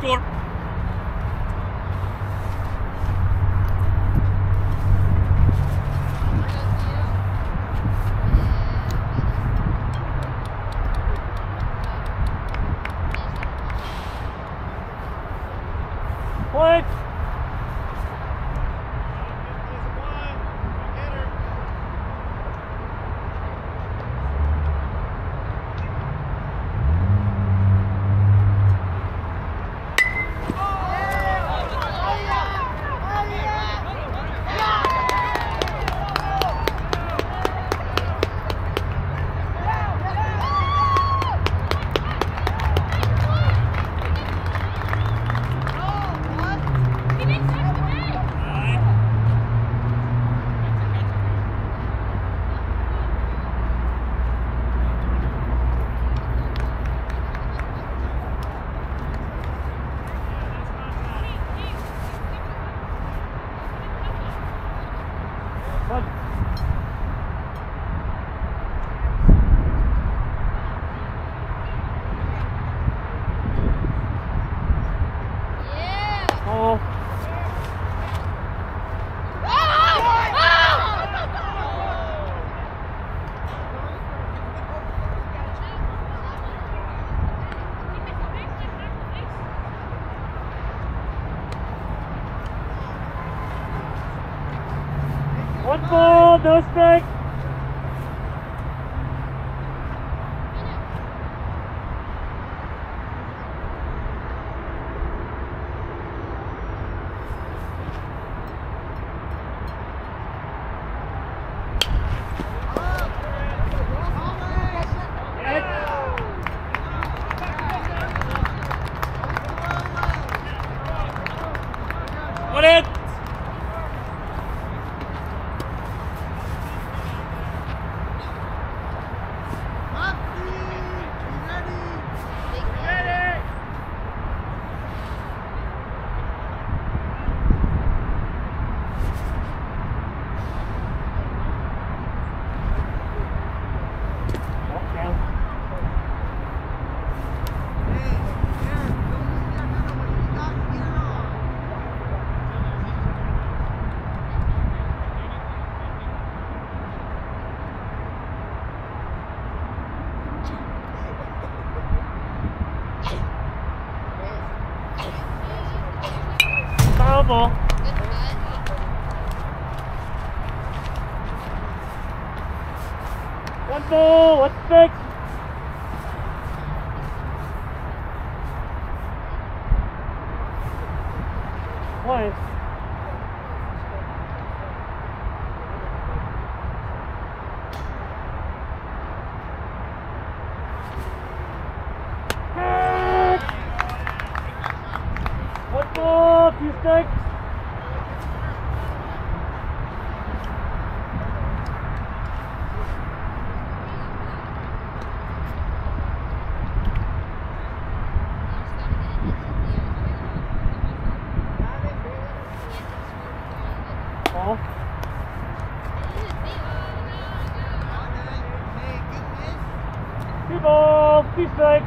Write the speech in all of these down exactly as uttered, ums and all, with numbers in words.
score. Point. One ball, no strike. One hit. Ball. One ball, one six. One. One ball, two strikes. Ball. Two balls, two strikes.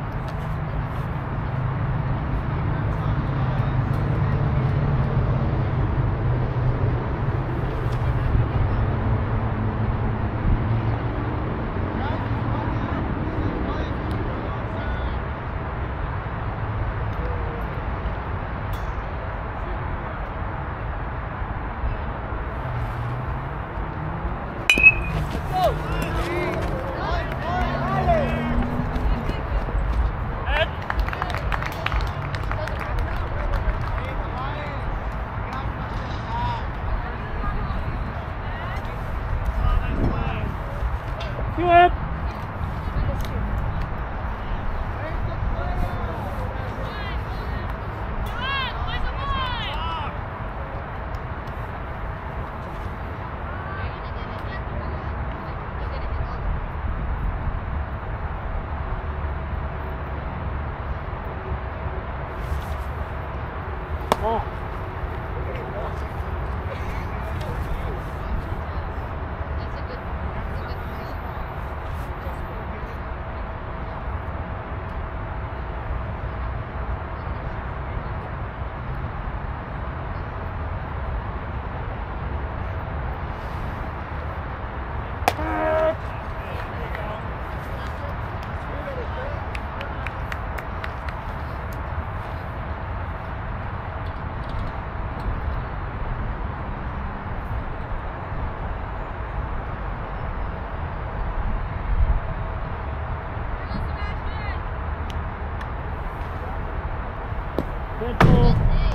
Two hit. Ball. Red ball.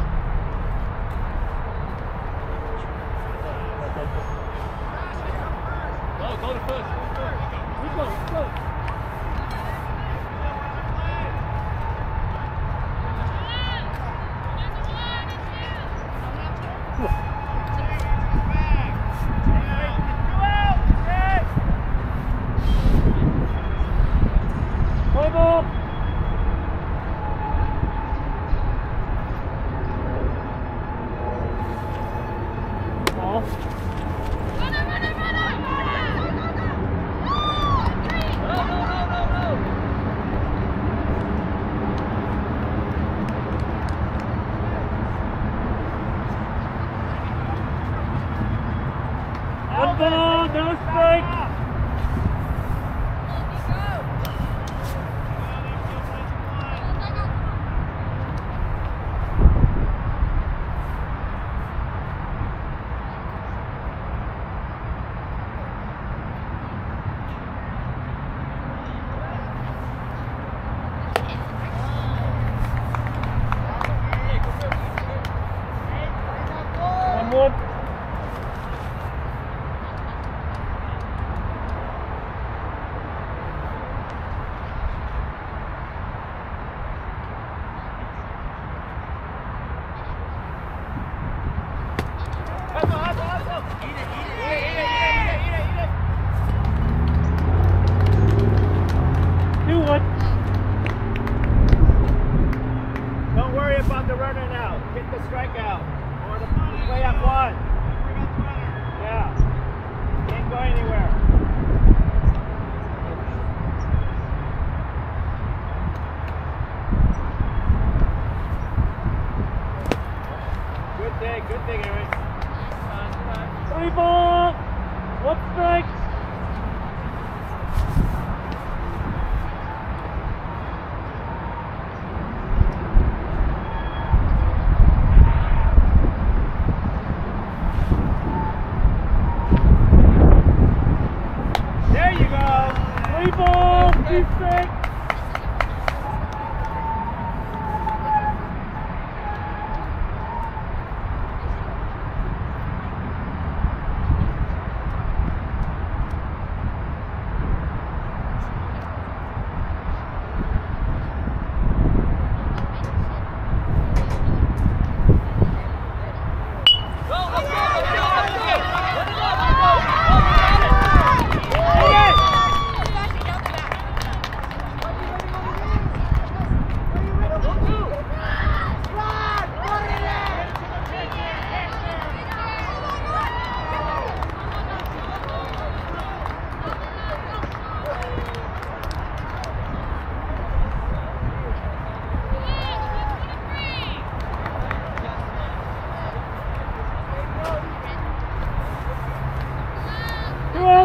Go, go to first. Let's go, let's go. Play ball. Ball. One ball, no strike. One more. Two one. Don't worry about the runner now. Hit the strikeout. Or the play up one. Yeah. Can't go anywhere. Good thing, good thing, Eric. Three ball. One strike. There you go. Three ball. Two strike. Two up.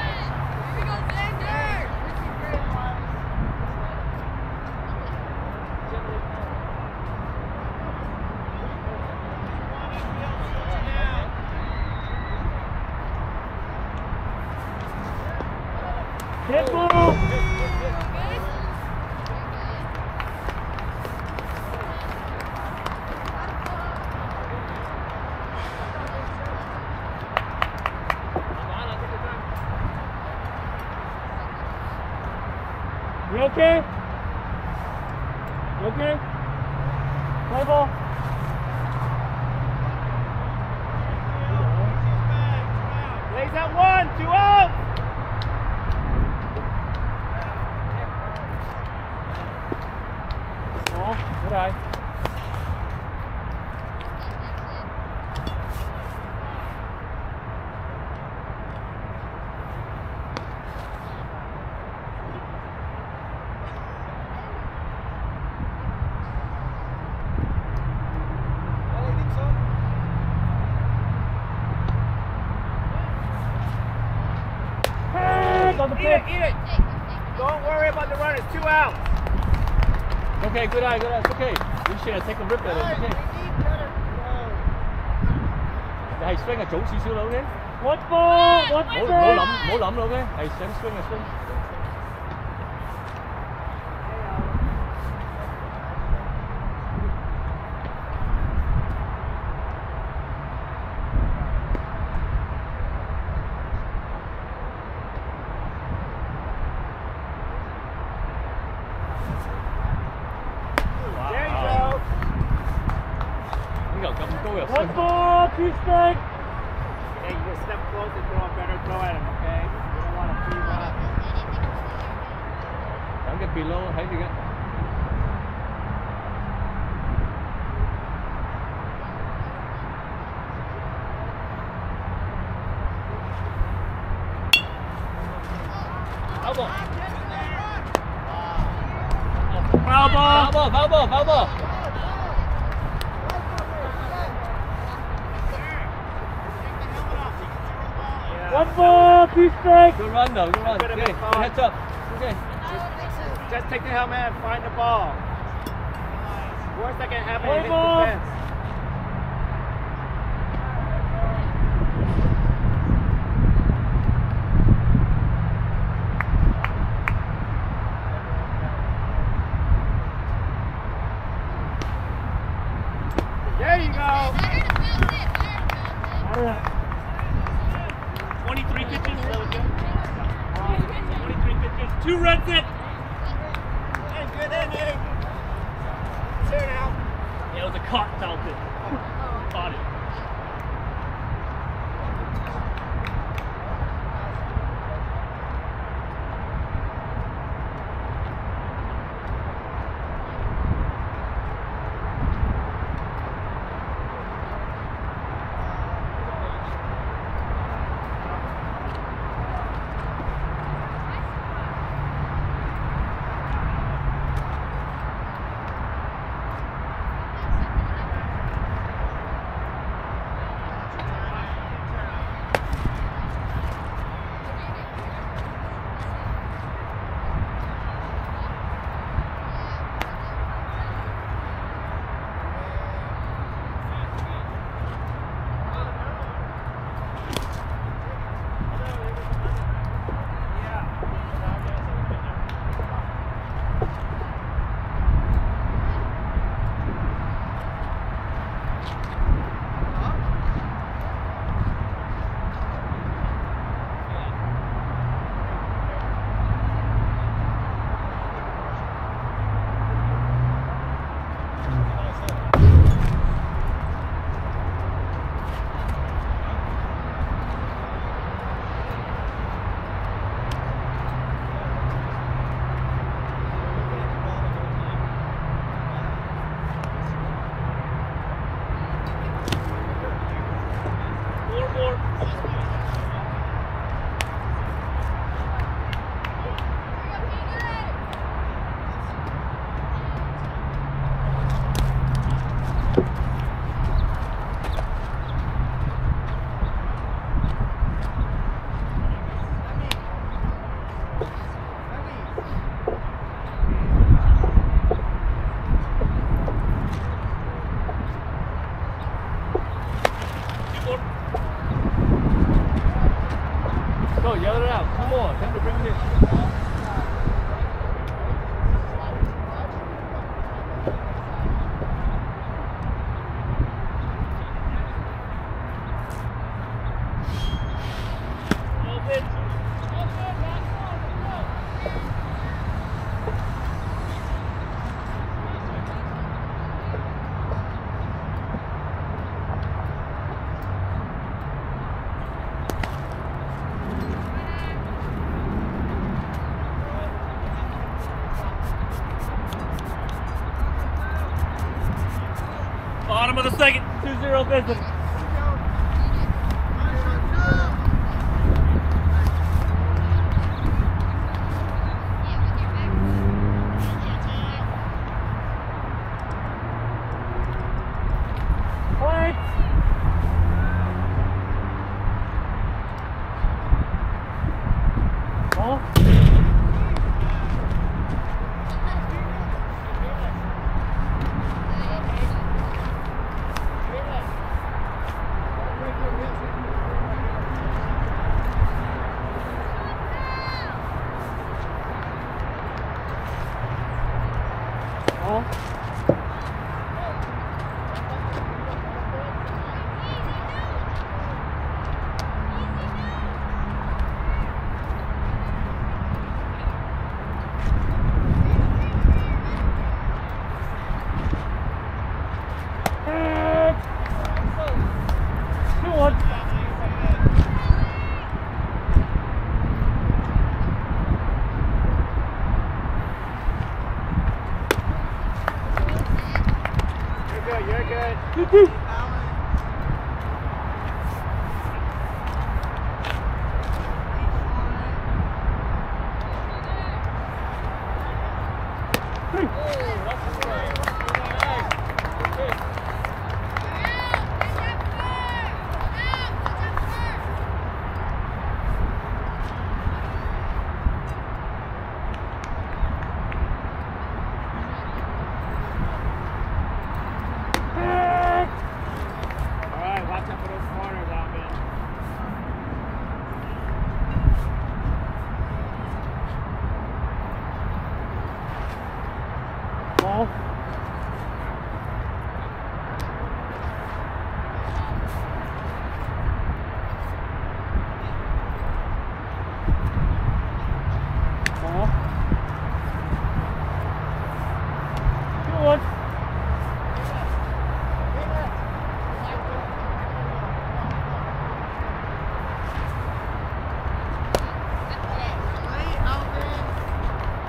Hit ball. You okay? You okay? Play ball. Lays at one. Two out. Ball. Good eye. On the Eat pitch. it, eat it. Don't worry about the runners. Two outs. Okay, good eye, good eye. It's okay. We should take a rip at it. It's okay. 你係 swing 係早少少啦 ，OK？ One ball, one 唔好唔好 strike. 諗唔好諗啦 ，OK？ 係想 swing 就 swing。 two strike. Hey, you just step close and throw a better throw at him, okay? You don't want to freeze up. Don't get below. How you get? Foul ball. Foul ball. Foul ball. Foul ball. Foul ball. One ball, two strike. Good run though. Good run. Could've Okay. been fun. Heads up. Okay. Just take the helmet and find the ball. Worst that can happen Play is hit ball. the fence. There you go. twenty-three pitches. twenty-three pitches. Two runs it. Good inning. Turn out. Yeah, it was a caught foul pitch. Caught it. Go, yell it out. Come on. Time to bring it in. Bottom of the second, two zero business.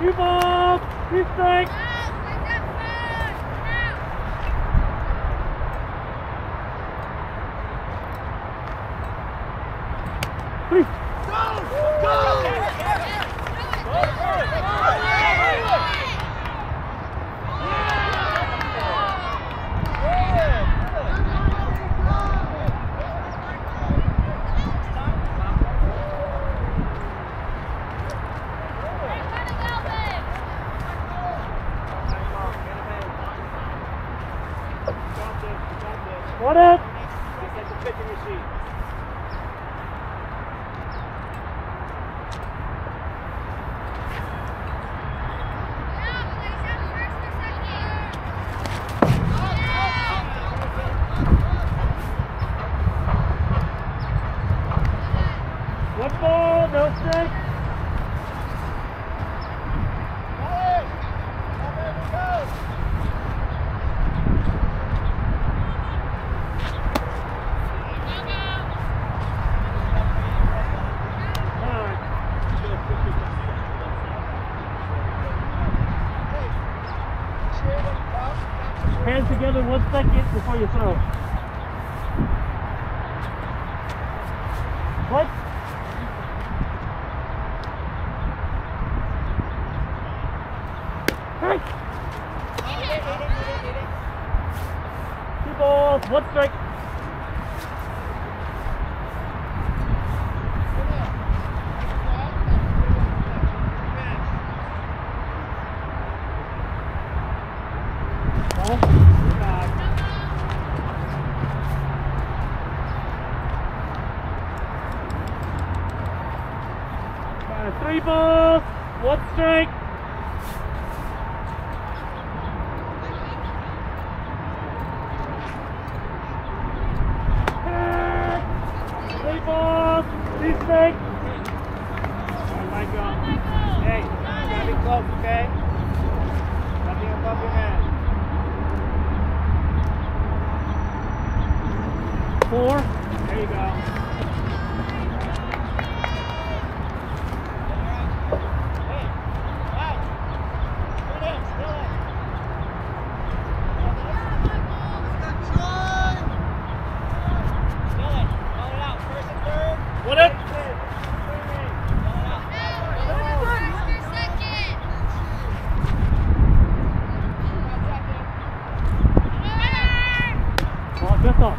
Two balls, two strikes. Three. Go! Go! What up? Just like the pitching machine. One ball, no strike. Hands together one second before you throw. What? Hey! Two balls, one strike. Three balls, one strike. Three balls, two strikes. Oh my God. Hey, you gotta be close, okay? Nothing above your head. Four. There you go. What up? Oh, just off.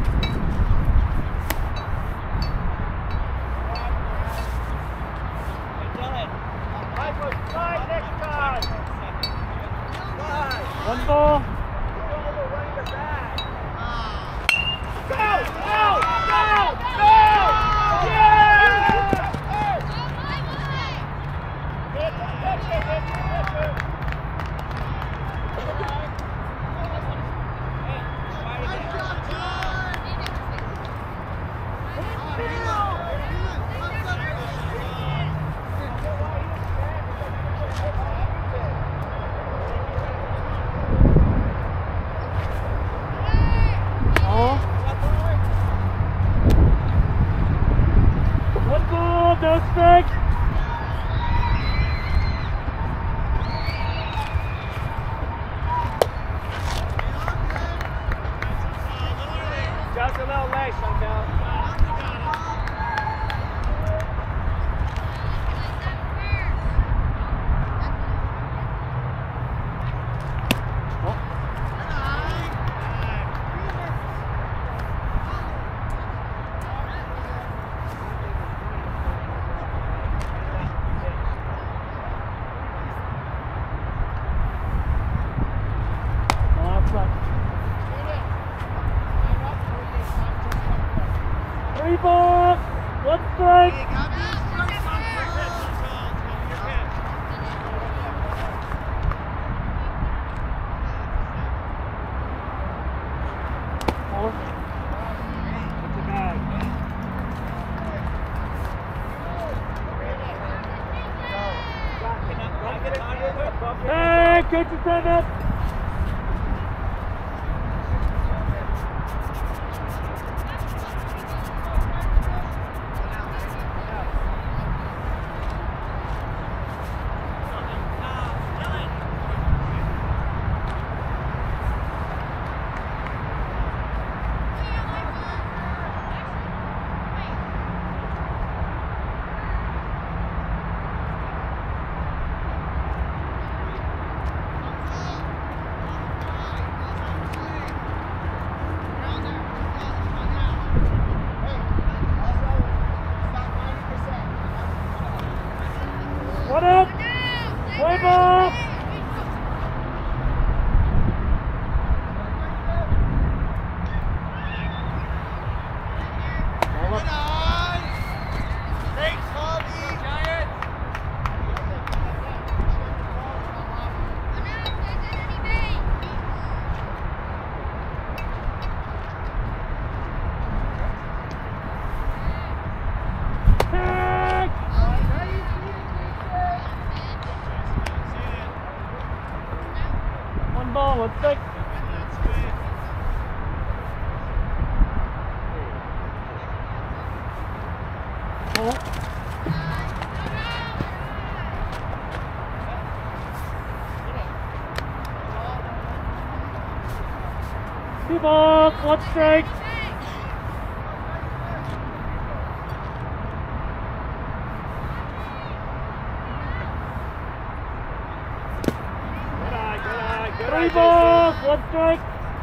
One ball. Go! Go! Go! Go! Yeah! Hit the pitcher, hit the pitcher. Hey, try it again. Oh. One ball, no strike. Just a little late, Chantel. Three balls, one strike. Four. That's a bag. Hey, coach, your time up. One up. Play ball. Ball, let's take. Oh. Two balls, one strike. Three balls, one strike.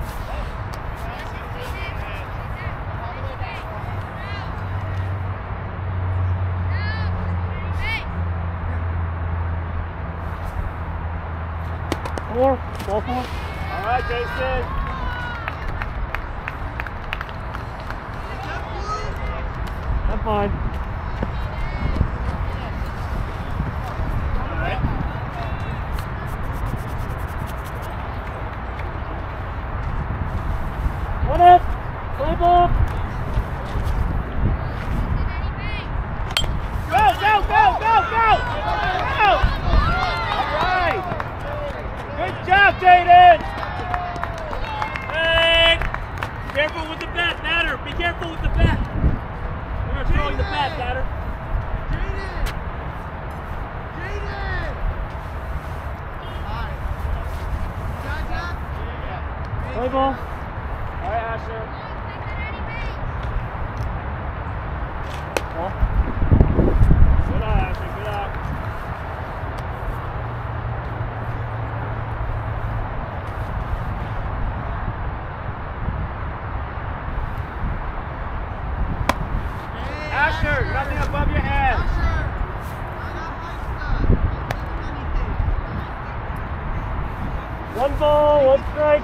Four, ball four. All right, Jason. I'm fine. One up, play ball. Go, go, go, go, go! Go! All right. Good job, Jaden. Hey! Careful with the bat, batter. Be careful with the bat. We're throwing the bat, batter. Jaden! Jaden! Alright. Got Play ball. All right, Asher. Ball. Good eye, Asher. Good eye. Asher, nothing above your head. Asher! One ball, one strike.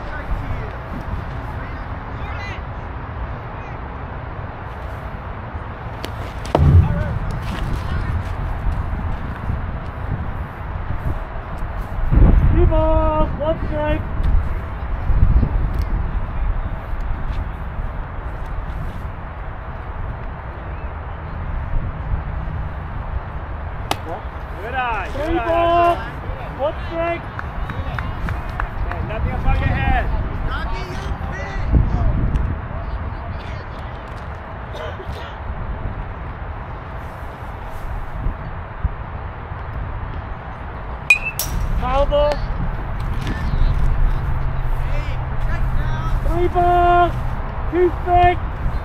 Two balls, one strike. Good eye. Good Three eye, balls, Asher. one strike. Okay, nothing above your head. Rocky, you pitch! Foul ball. Hey, check down! Three balls, two strikes.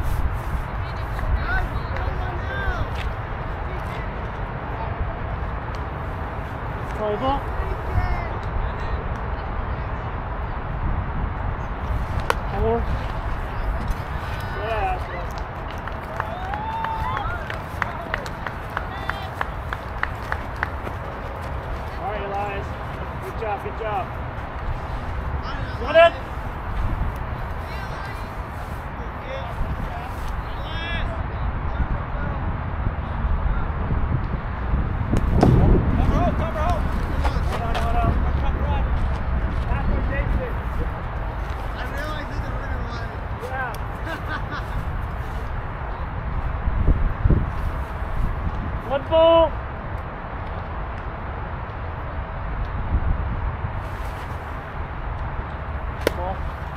Guys, someone else! Play ball. Four. Yeah, Asher. All right, Elias. Good job, good job. One up. Hold on, hold on. That's for Jason. I realized that the runner was. Yeah. One ball. Ball.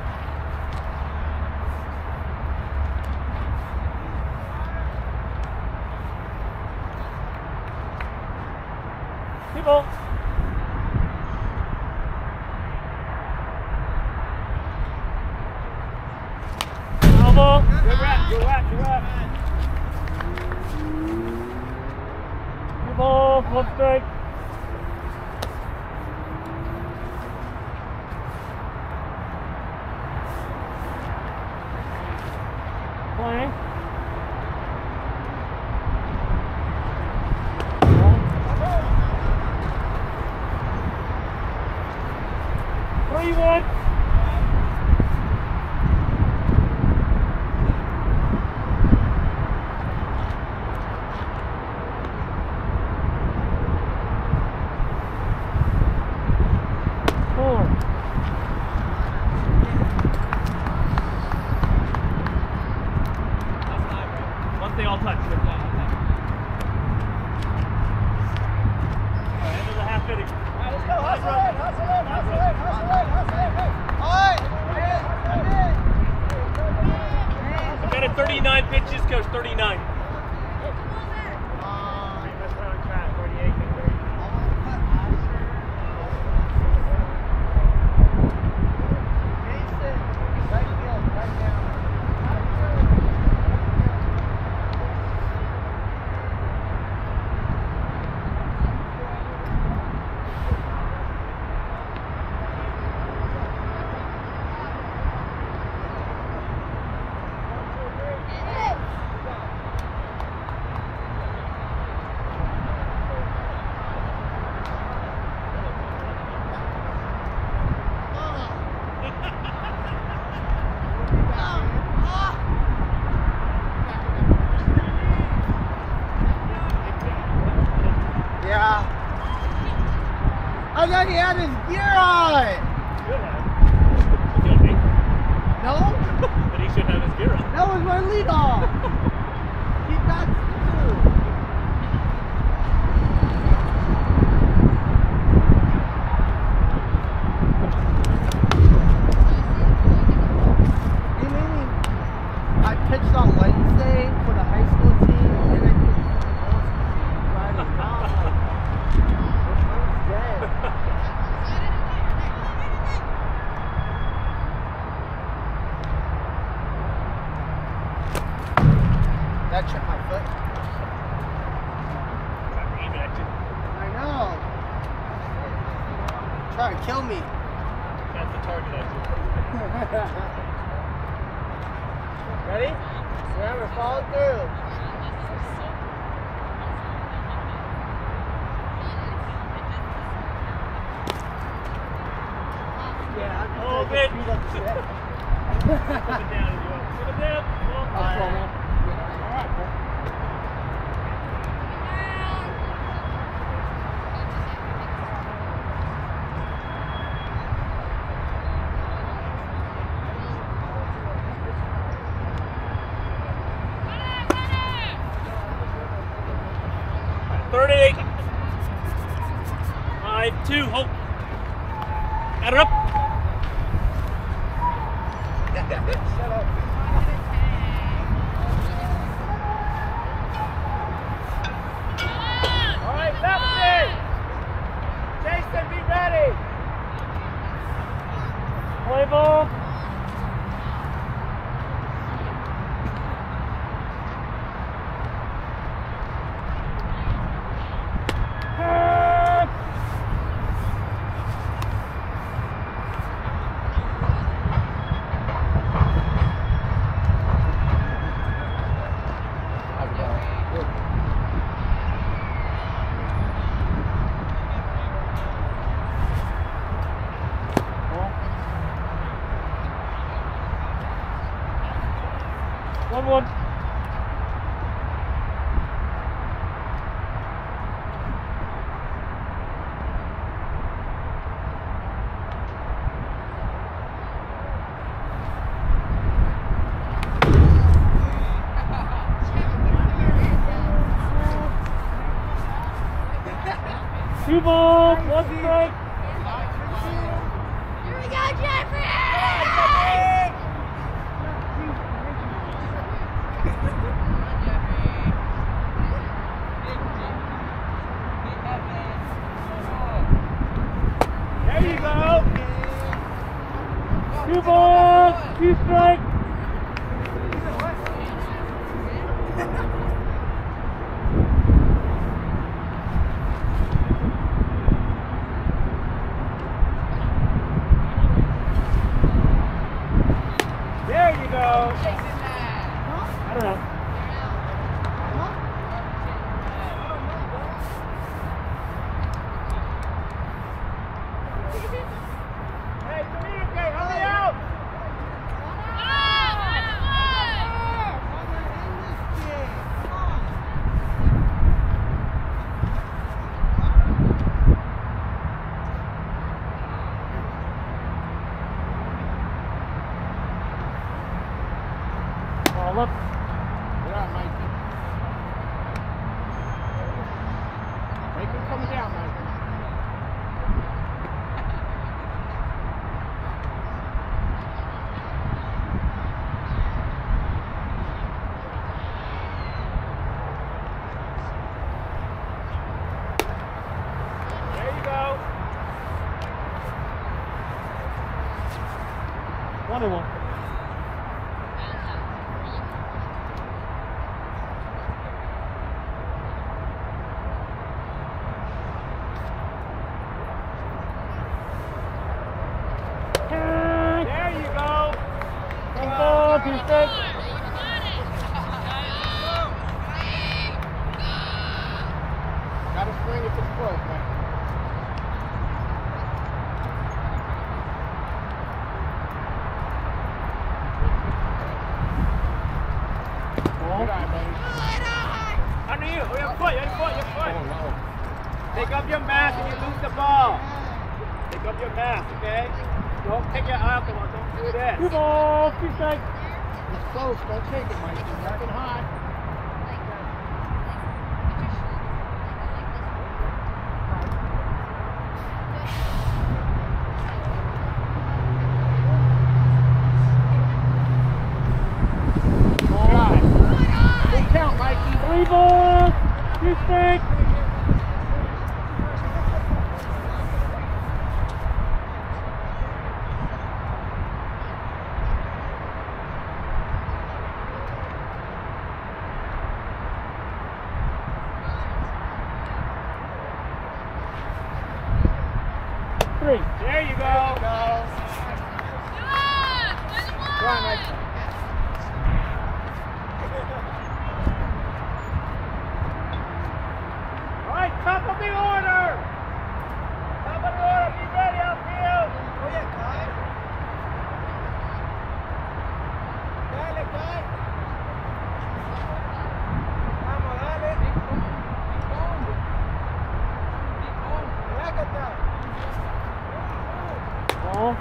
Two ball. Foul ball. Good rep, good rep, good rep. Two balls, one strike. Playing. Ball. hustle it, hustle it, hustle it, hustle it, hustle it. I've got a thirty-nine pitches, coach, thirty-nine. I thought he had his gear on! No? But he should have his gear on. That was my lead off! He got two! Hey, maybe I pitched on Wednesday for the high school team and I did Friday. Now I'm like, I'm dead. That tripped my foot. I know. Trying to kill me. That's the target, actually. Ready? Remember, follow through. Yeah, I'm just Hold gonna it. speed up the set. Put it down if you want. Put it down. Well, All right. thirty-eight. Five, two, hold. Add it up. Shut up. All right, lefty! Jason, be ready! Play ball. One, one. Two balls, one strike. Here we go, Jeffrey! There you go! Two balls, two strikes. There you go! I don't know. Hey, communicate, hurry out! One and one. There you go. One ball, two six. Gotta swing if it's close, man. Good eye, buddy. Under you. Oh, your foot, your foot, your foot. Oh, no. Take up your mask and you lose the ball. Take up your mask, okay? Don't take your eye off the ball. Don't do this. Two balls, two strikes. It's close. Don't take it, Mike. It's nothing high. Good count, Mikey. Three balls, two strikes. Three. There you go. Go. Go on, Mike. All right, top of the order. Top of the order. Be ready, outfield. Oh, yeah, Kai. Dale, Kai. Vamos, dale. Relájate. Ball.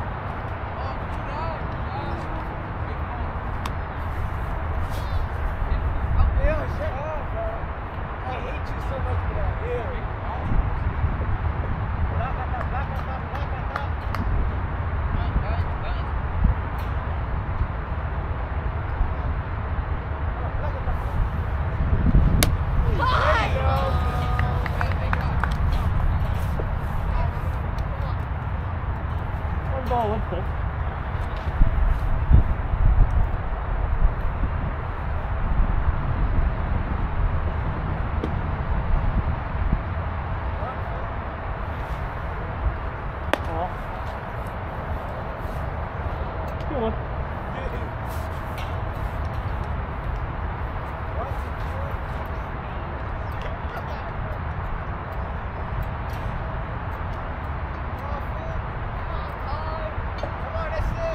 Ew, shut up, bro. I hate you so much for that. Ew. Relájate, relájate, relájate. One ball, one strike. Ball. Two one. Come on, that's it.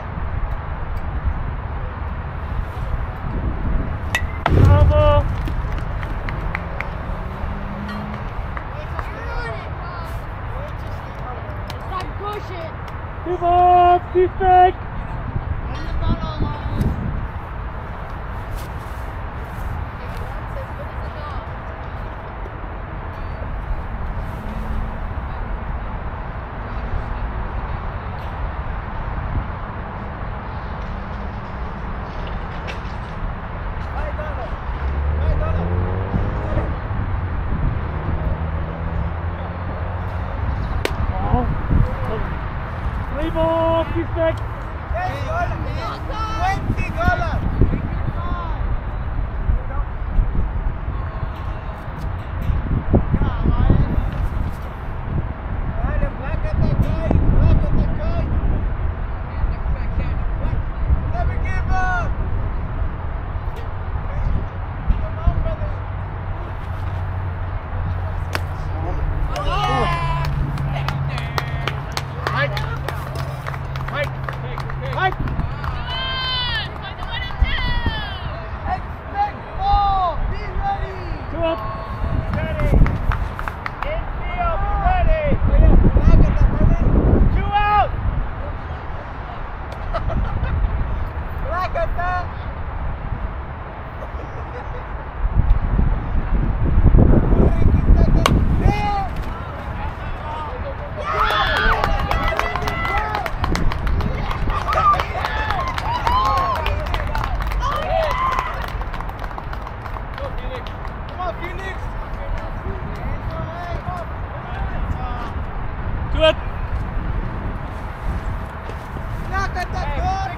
Foul ball. Stop pushing. Two balls, two strikes. Hey, Donna. Hey, Donna. Ball. Three balls, two strikes. Hey, Donna. twenty dollars. Dale, plácate, Kai. Plácate, Kai. Never give up. Come on, brother. Mike. Mike. Mike. Expect ball. Be ready. Two up. Ready. Infield, be ready. Oye, plácate, brother. Two out. Plácate. Come on, Phoenix. Two up. Plácate, good.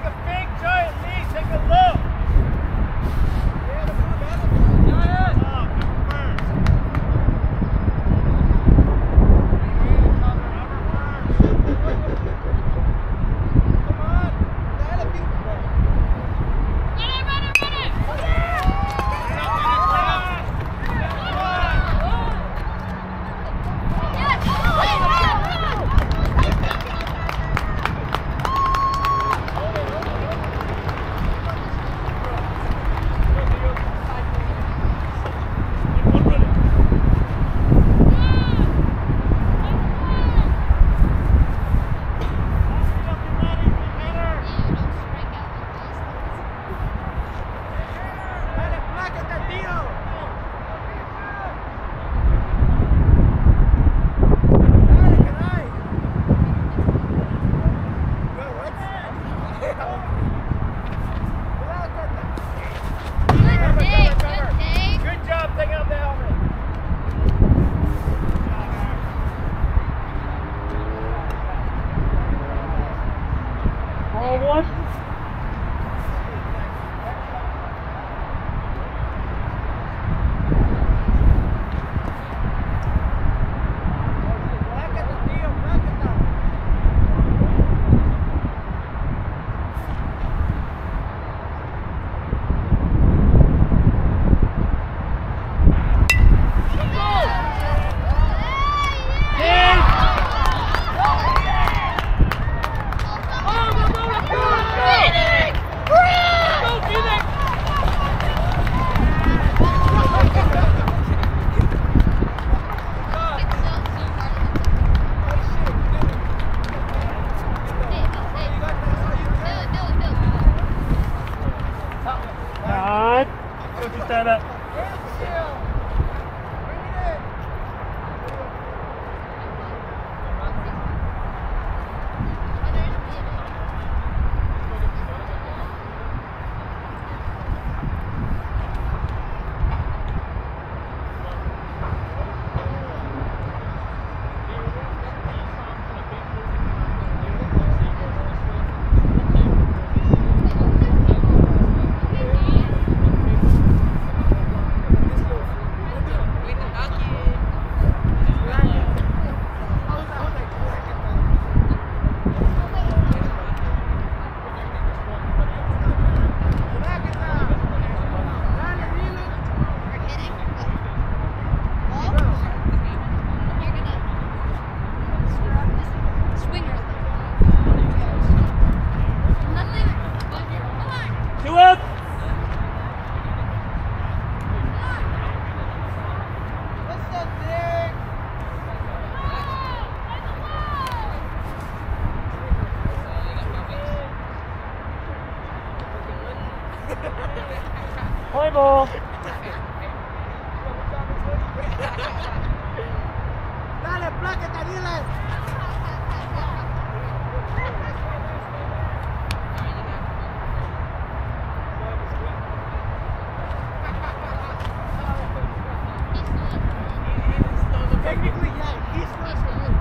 Technically, yeah, he's first for you.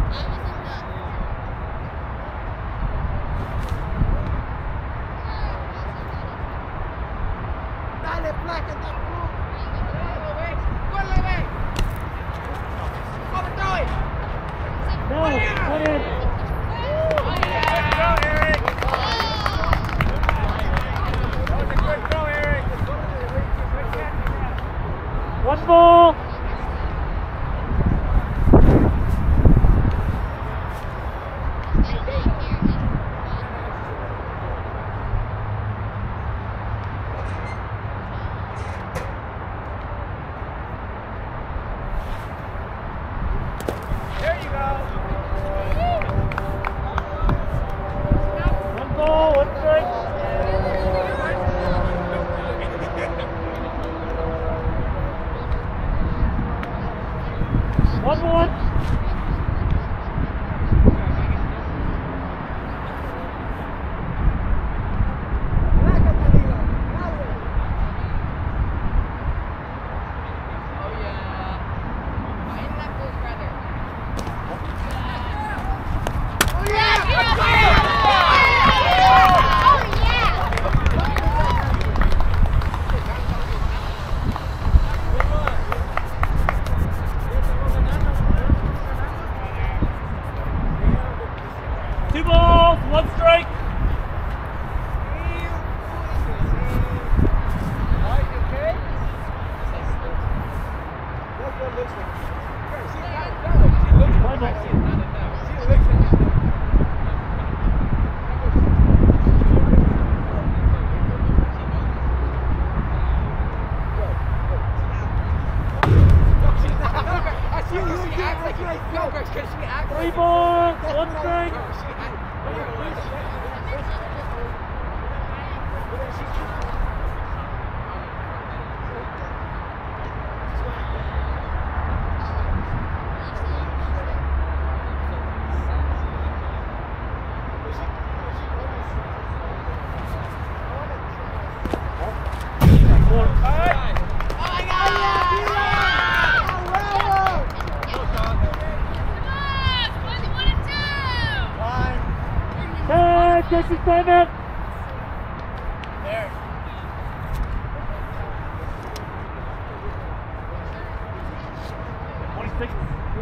Dale, placa, está No, put in. Go, Eric. That was a good throw, Eric. Good catch. One ball. There you go. One ball, one strike. One one. Two balls, one strike. Three balls, one strike. Hey, Texas timeout. twenty-six.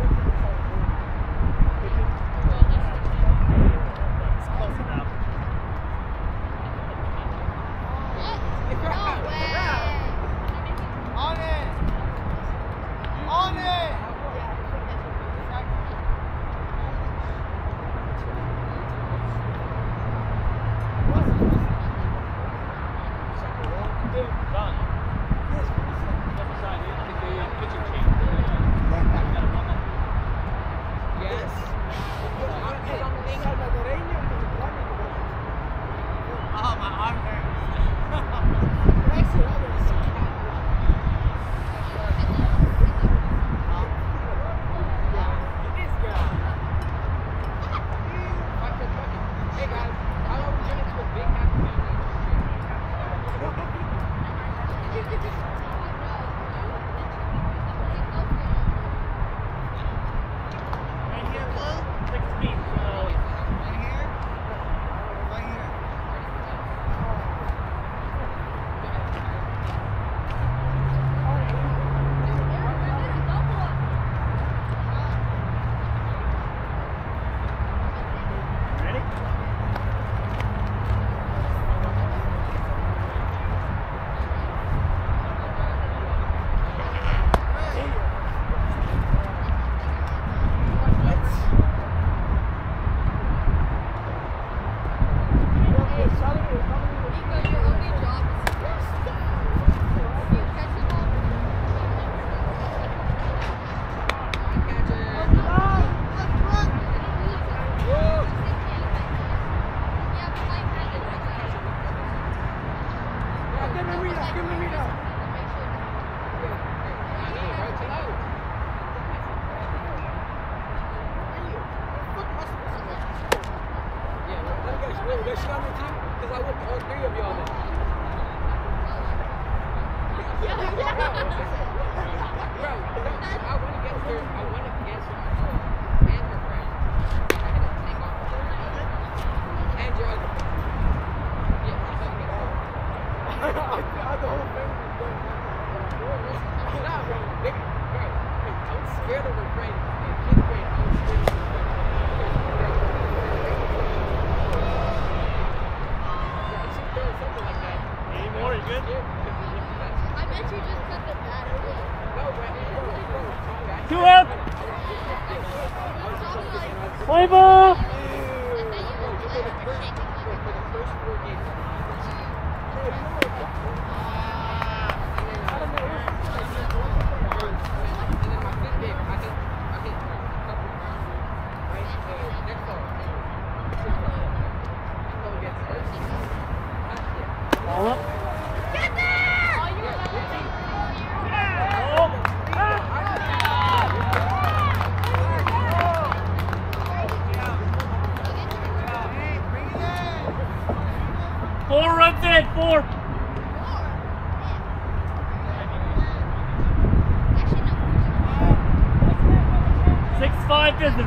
On it! On it! other were great. In fifth grade, I was really good. Yeah, it should throw something like that. Any more? You good? I bet you just put the batter in. No, but it broke, it broke. Two up. Play ball. Ball up. Get there! Oh, you Four runs in, four. Six five business.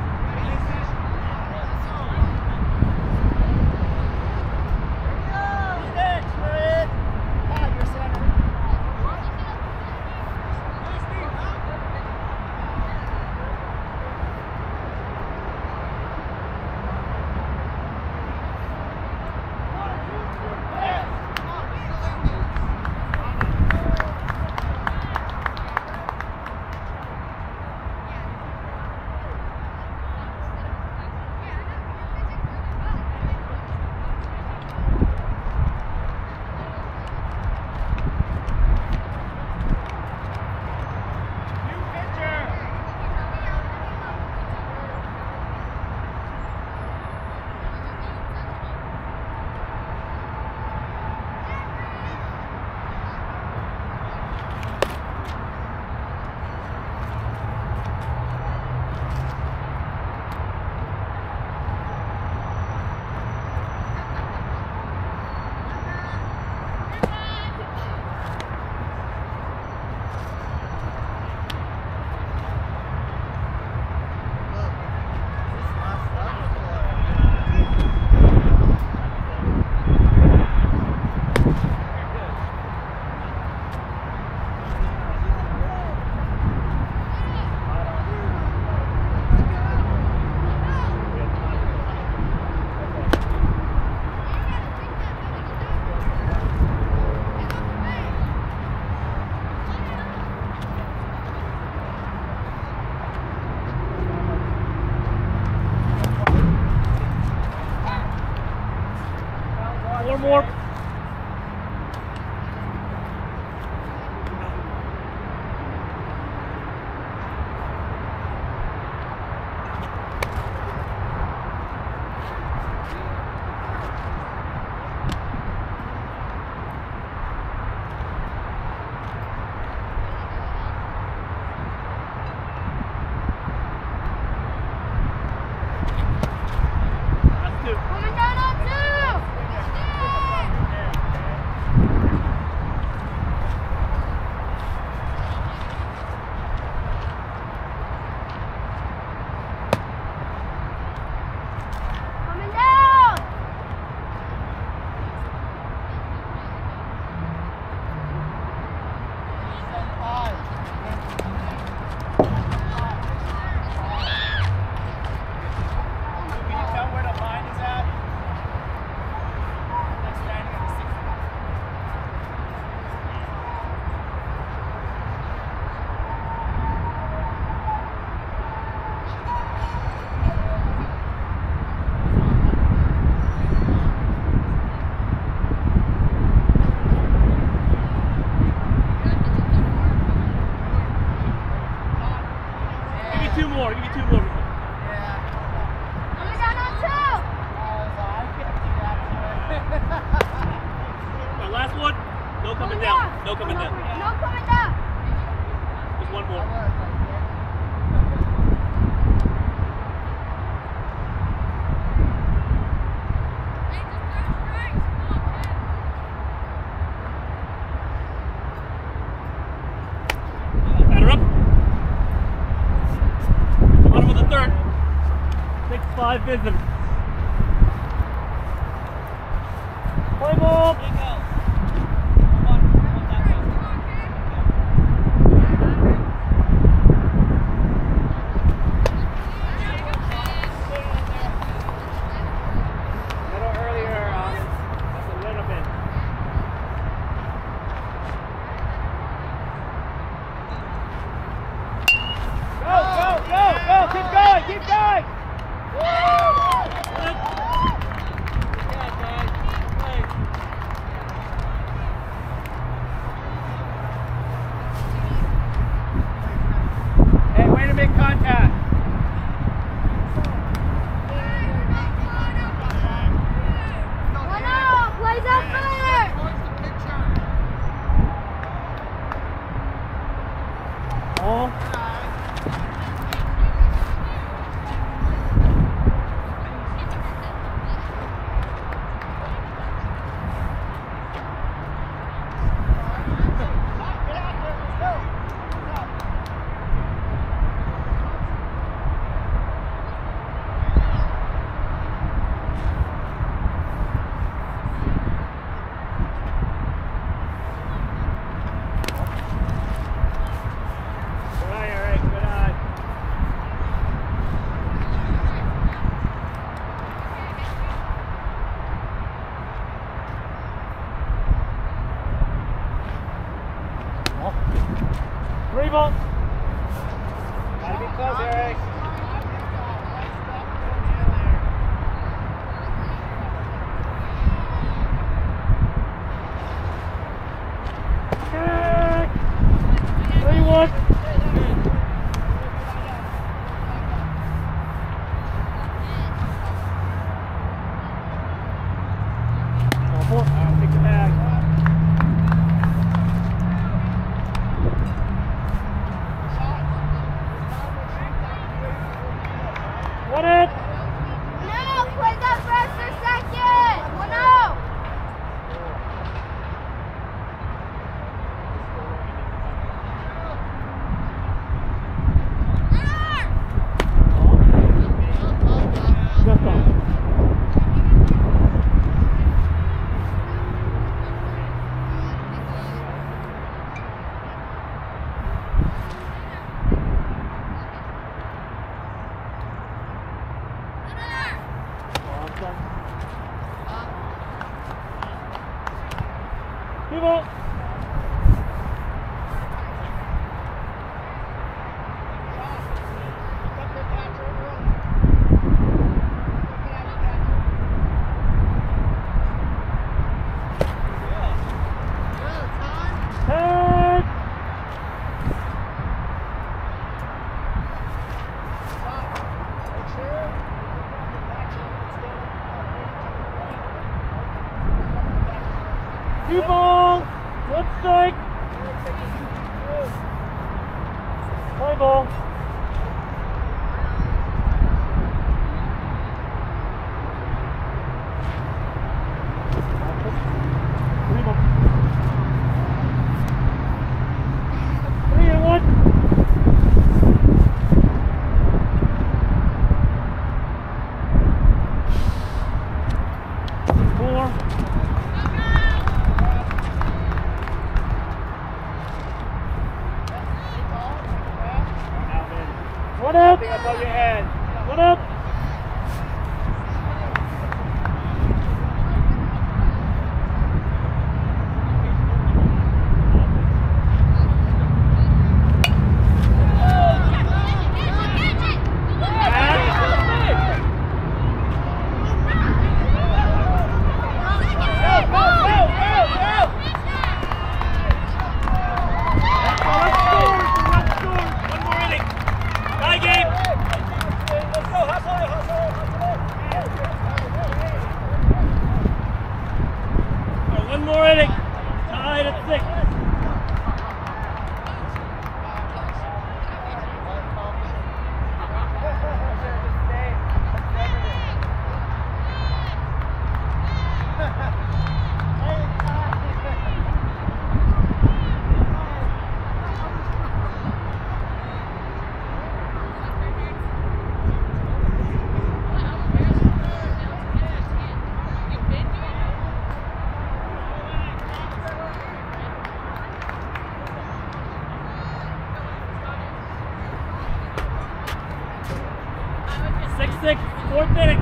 Four more. That's two. Coming down on two! Coming down! Can you tell where the line is at? That's standing at the sixth. Give me two more. Give me two more. Coming down on two! All right, last one. No coming down. No coming down. No coming down! Just one more. Batter up. Bottom of the third. Six five visitors. Play ball. One in. No, play that first or second. One out. Just on. People. Head. People. One strike. Play ball. Three ball. Three and one. Four. One up. Nothing above your head. One up. One more inning. Tied at six. Six six, fourth inning.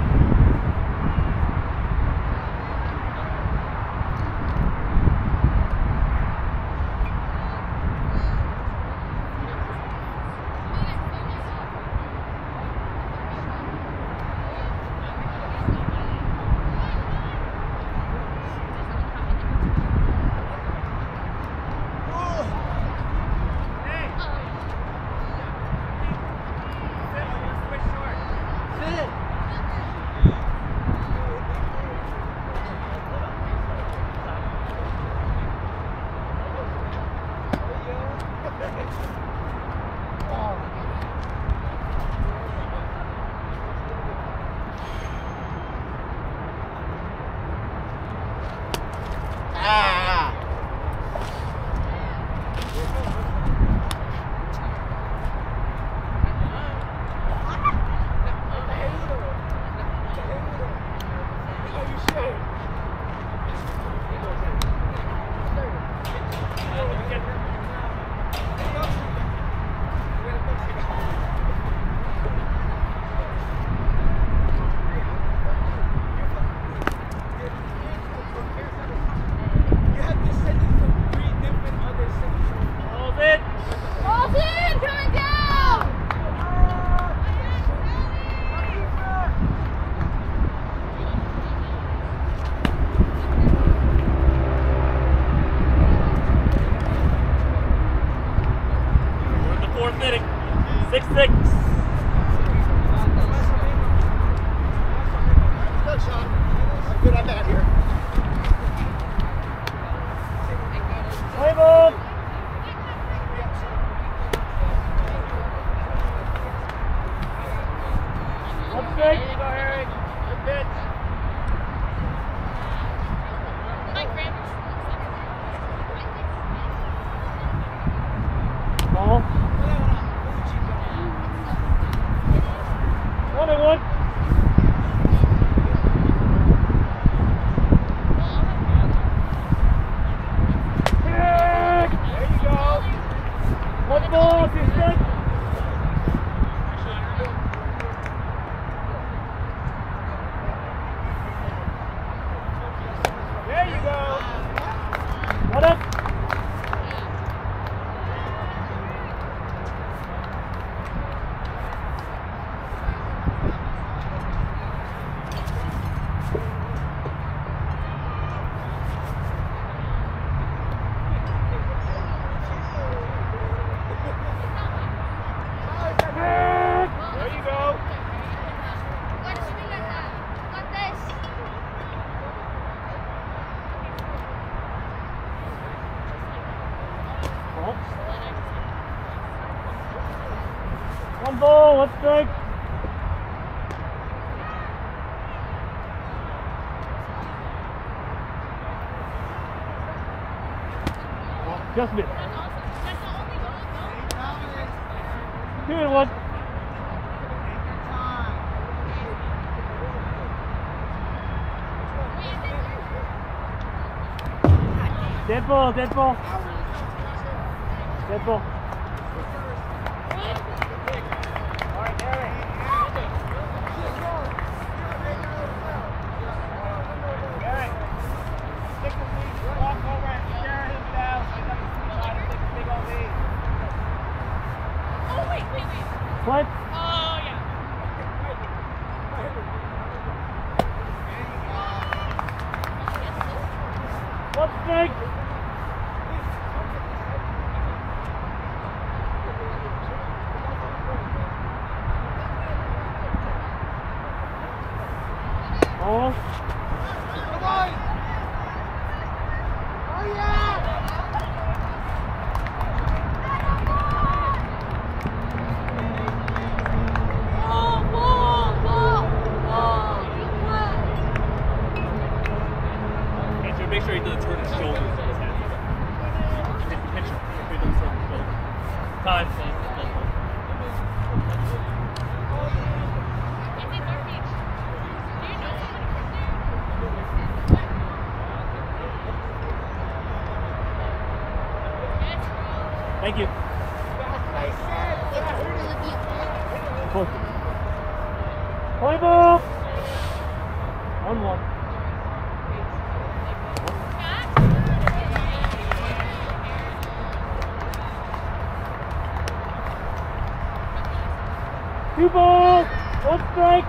Six six. Good on that here. Play ball. One There strike. you go, Harry. Good pitch. Ball. One and one. Kick. There you go. One ball, two strikes. There you go. One up. There you go. Ball. One ball, one strike. Just missed. Two and one. Dead ball, dead ball. Dead ball. All right, Harry. Harry. Stick with me. Walk over and stare him down. He's up the side and take a big old lead. Oh, wait, wait, wait. Play. Oh, yeah. One strike. Ball. Andrew, make sure he doesn't turn his shoulders to his head. Pinch, pinch him. Make sure he doesn't turn his shoulders. Time. Thank you. Close. Play ball. One one. Two balls. One strike.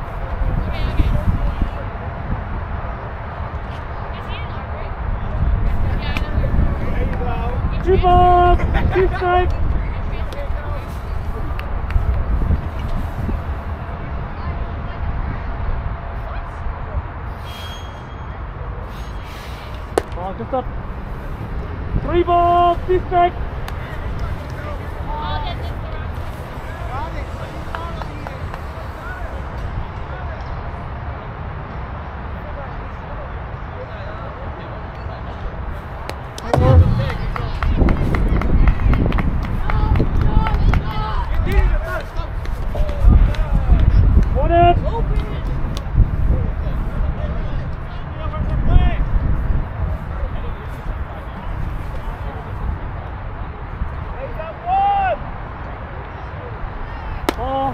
There you go. Two balls. Two strikes. Ball just up. Three balls. Two strikes. One up. He's up one. Ball.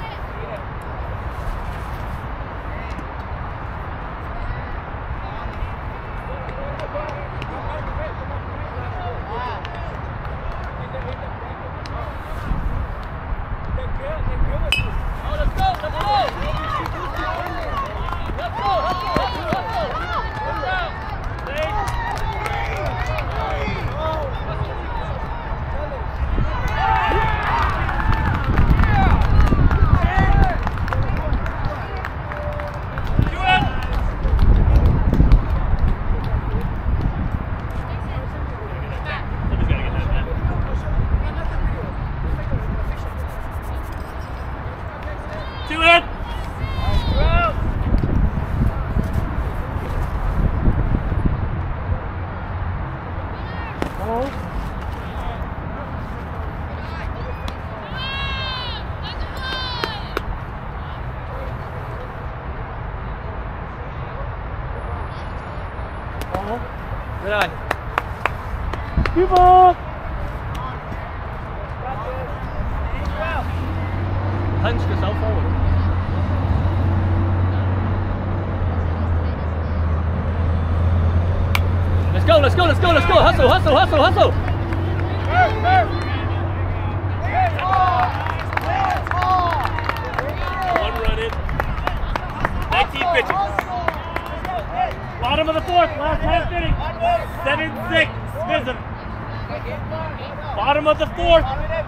Somebody's got to get that back. Two in. Good eye. Two ball. Punch yourself forward. Let's go, let's go, let's go, let's go. Hustle, hustle, hustle, hustle. One run in. nineteen pitches. Bottom of the fourth, last half inning. seven six. Smithson. Bottom of the fourth.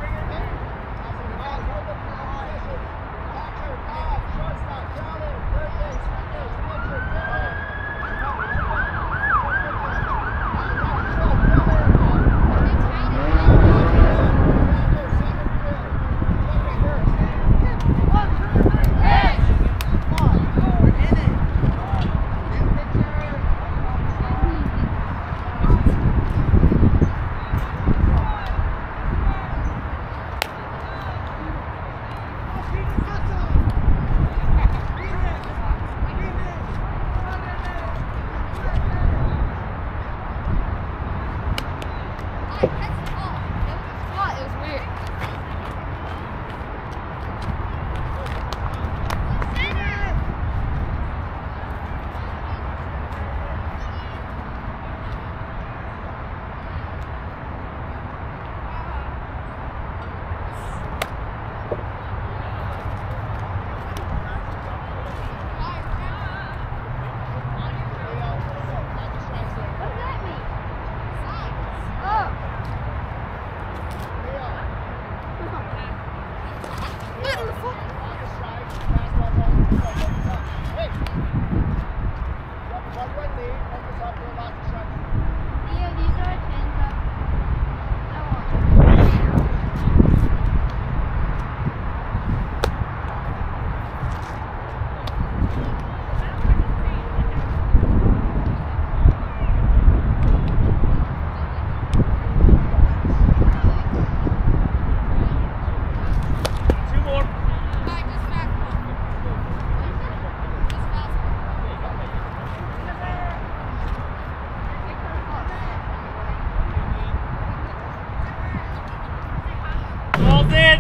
Ball's in.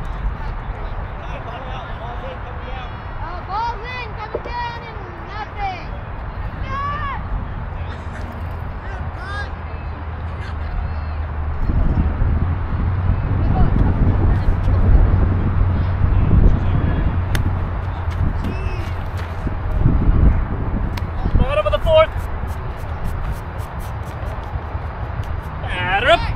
Uh, ball's in, coming down and nothing. Bottom of the fourth. Batter up.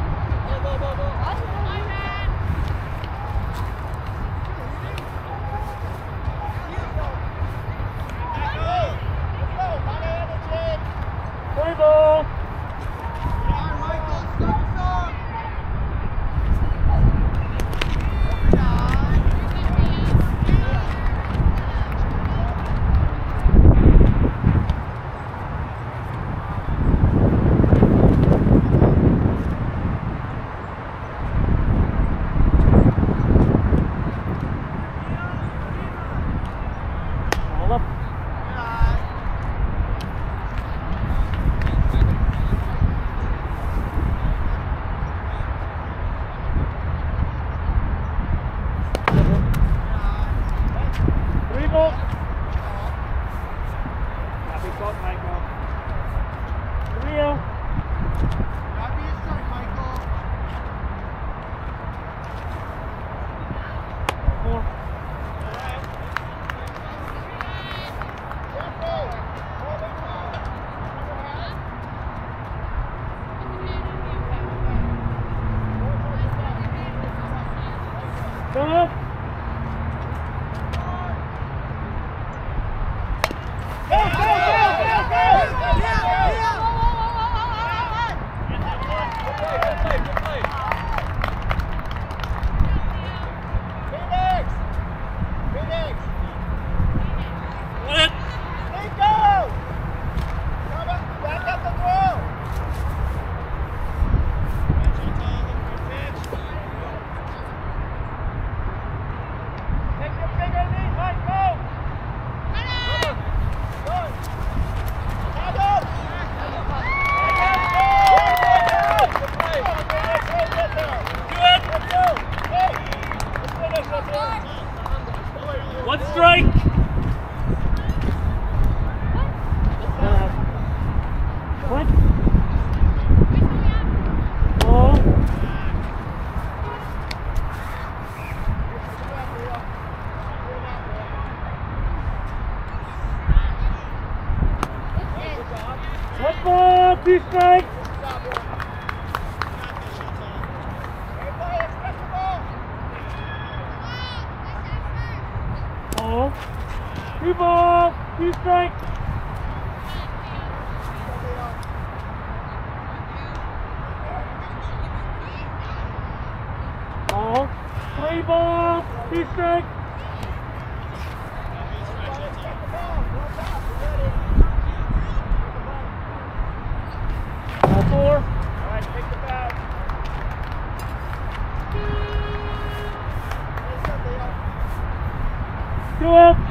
Play ball. Ball up. Three ball. Happy shot, Michael. Three out. Four. One strike. Uh, what? Ball. What ball? Two strikes. Ball. Two balls. Two strikes. Ball. Three balls. Two strikes. Ball four. All right, take the bat. Two up.